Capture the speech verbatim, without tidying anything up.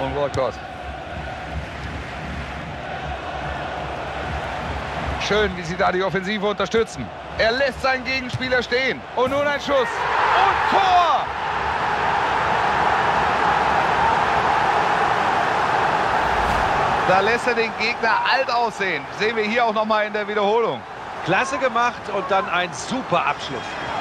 Und Walcott. Schön, wie sie da die Offensive unterstützen. Er lässt seinen Gegenspieler stehen. Und nun ein Schuss. Und Tor! Da lässt er den Gegner alt aussehen. Sehen wir hier auch noch mal in der Wiederholung. Klasse gemacht und dann ein super Abschluss.